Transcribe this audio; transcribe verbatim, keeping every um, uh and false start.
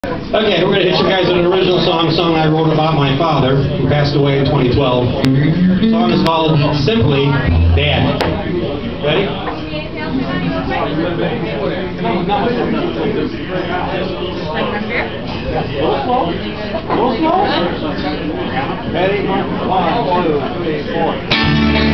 Okay, we're going to hit you guys with an original song, a song I wrote about my father, who passed away in twenty twelve. The song is called Simply Dad. Ready? Ready? One, two, three, four.